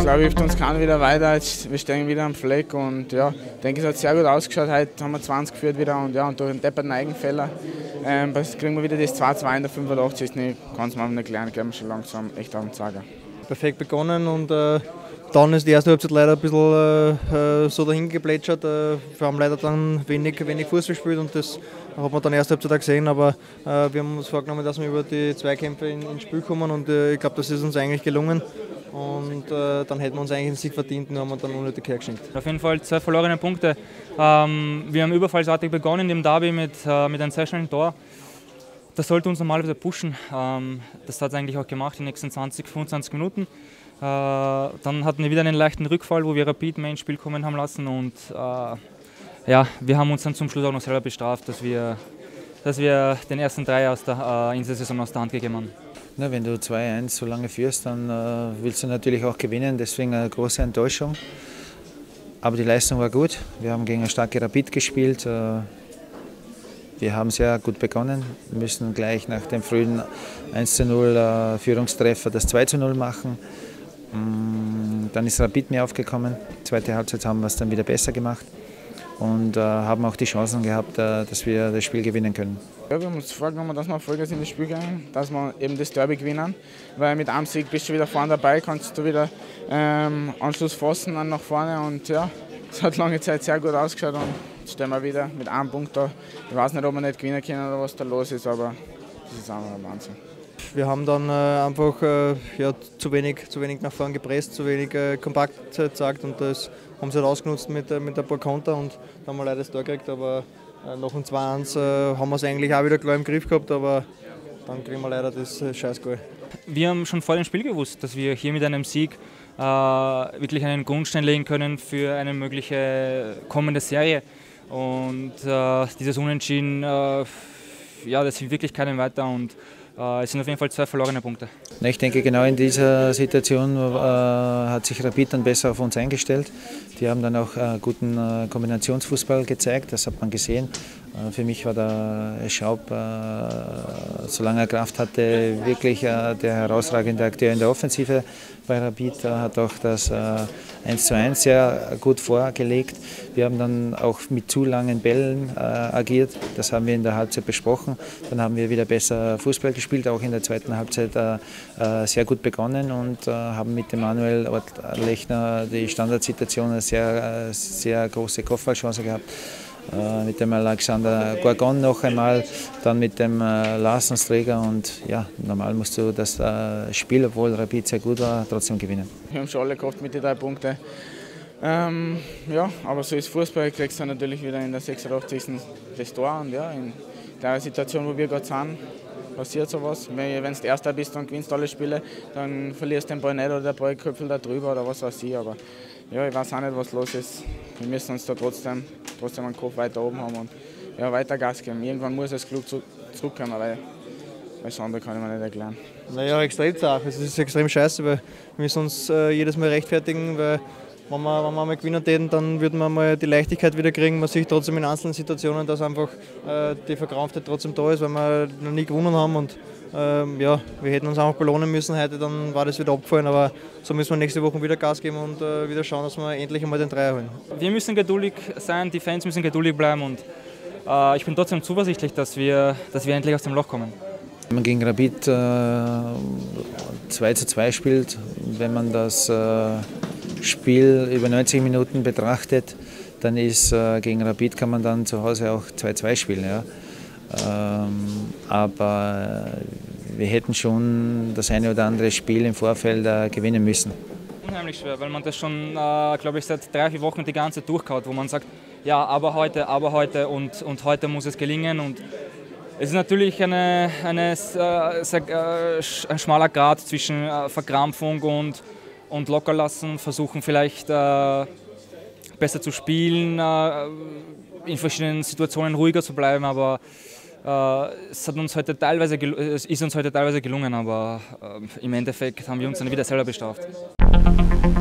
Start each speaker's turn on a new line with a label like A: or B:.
A: glaube, hilft uns keiner wieder weiter. Jetzt, wir stehen wieder am Fleck und ja, ich denke, es hat sehr gut ausgeschaut. Heute haben wir 20 geführt wieder und ja, und durch einen depperten Eigenfehler kriegen wir wieder das 2-2 in der 85. Ich kann es mir nicht lernen, glaube ich, schon langsam echt auf den Zeiger.
B: Perfekt begonnen und dann ist die erste Halbzeit leider ein bisschen so dahin geplätschert. Wir haben leider dann wenig Fußball gespielt und das hat man dann erste Halbzeit auch gesehen, aber wir haben uns vorgenommen, dass wir über die Zweikämpfe ins Spiel kommen und ich glaube, das ist uns eigentlich gelungen. Und dann hätten wir uns eigentlich den Sieg verdient, nur haben wir dann unnötig hergeschenkt.
C: Auf jeden Fall 2 verlorene Punkte. Wir haben überfallsartig begonnen in dem Derby mit einem sehr schnellen Tor. Das sollte uns normalerweise pushen. Das hat es eigentlich auch gemacht in den nächsten 20, 25 Minuten. Dann hatten wir wieder einen leichten Rückfall, wo wir Rapid mehr ins Spiel kommen haben lassen. Und ja, wir haben uns dann zum Schluss auch noch selber bestraft, dass wir den ersten Dreier in der Saison aus der Hand gegeben haben.
D: Na, wenn du 2-1 so lange führst, dann willst du natürlich auch gewinnen, deswegen eine große Enttäuschung. Aber die Leistung war gut. Wir haben gegen eine starke Rapid gespielt. Wir haben sehr gut begonnen. Wir müssen gleich nach dem frühen 1:0 Führungstreffer das 2:0 machen. Dann ist Rapid mehr aufgekommen. Zweite Halbzeit haben wir es dann wieder besser gemacht und haben auch die Chancen gehabt, dass wir das Spiel gewinnen können.
A: Ja, wir haben uns vorgenommen, dass wir Vollgas in das Spiel gehen, dass wir eben das Derby gewinnen, weil mit einem Sieg bist du wieder vorne dabei, kannst du wieder Anschluss fassen dann nach vorne und ja, es hat lange Zeit sehr gut ausgeschaut und jetzt stehen wir wieder mit einem Punkt da. Ich weiß nicht, ob wir nicht gewinnen können oder was da los ist, aber das ist einfach ein Wahnsinn.
B: Wir haben dann einfach zu wenig nach vorne gepresst, zu wenig kompakt gezeigt und das haben sie halt ausgenutzt mit ein paar Konter und dann haben wir leider das Tor gekriegt, aber nach dem 2-1 haben wir es eigentlich auch wieder klar im Griff gehabt, aber dann kriegen wir leider das Scheißgoal.
C: Wir haben schon vor dem Spiel gewusst, dass wir hier mit einem Sieg wirklich einen Grundstein legen können für eine mögliche kommende Serie. Und dieses Unentschieden, ja, das hilft wirklich keinem weiter und es sind auf jeden Fall 2 verlorene Punkte.
D: Ich denke, genau in dieser Situation hat sich Rapid dann besser auf uns eingestellt. Die haben dann auch guten Kombinationsfußball gezeigt, das hat man gesehen. Für mich war der Schaub, solange er Kraft hatte, wirklich der herausragende Akteur in der Offensive bei Rapid. Er hat auch das 1:1 sehr gut vorgelegt. Wir haben dann auch mit zu langen Bällen agiert. Das haben wir in der Halbzeit besprochen. Dann haben wir wieder besser Fußball gespielt, auch in der zweiten Halbzeit sehr gut begonnen und haben mit dem Manuel Lechner die Standardsituation eine sehr große Kopfballchance gehabt. Mit dem Alexander Gorgon noch einmal, dann mit dem Larsensträger und ja, normal musst du das Spiel, obwohl Rapid sehr gut war, trotzdem gewinnen.
A: Wir haben schon alle gehofft mit den 3 Punkten. Ja, aber so ist Fußball, kriegst du natürlich wieder in der 86. das Tor und ja, in der Situation, wo wir gerade sind, passiert sowas. Wenn du Erster bist und gewinnst alle Spiele, dann verlierst du den Ball nicht oder der Ball köpfelt da drüber oder was weiß ich, aber ja, ich weiß auch nicht, was los ist. Wir müssen uns da trotzdem einen Kopf weiter oben haben und ja, weiter Gas geben. Irgendwann muss das Glück zurückkommen, weil das andere kann ich mir nicht erklären.
B: Naja, extrem zart. Es ist extrem scheiße, weil wir müssen uns jedes Mal rechtfertigen, weil wenn wir mal gewinnen täten, dann würden wir mal die Leichtigkeit wieder kriegen. Man sieht trotzdem in einzelnen Situationen, dass einfach die Verkrampftheit trotzdem da ist, weil wir noch nie gewonnen haben. Und ja, wir hätten uns einfach belohnen müssen heute, dann war das wieder abgefallen. Aber so müssen wir nächste Woche wieder Gas geben und wieder schauen, dass wir endlich einmal den Dreier holen.
C: Wir müssen geduldig sein, die Fans müssen geduldig bleiben und ich bin trotzdem zuversichtlich, dass wir endlich aus dem Loch kommen.
D: Wenn man gegen Rapid 2:2 spielt, wenn man das Spiel über 90 Minuten betrachtet, dann ist gegen Rapid kann man dann zu Hause auch 2:2 spielen. Ja. Aber wir hätten schon das eine oder andere Spiel im Vorfeld gewinnen müssen.
C: Unheimlich schwer, weil man das schon, glaube ich, seit 3-4 Wochen die ganze Zeit durchkaut, wo man sagt, ja, aber heute und heute muss es gelingen. Und es ist natürlich ein schmaler Grat zwischen Verkrampfung und Lockerlassen, versuchen vielleicht besser zu spielen, in verschiedenen Situationen ruhiger zu bleiben, aber es ist uns heute teilweise gelungen, aber im Endeffekt haben wir uns dann wieder selber bestraft.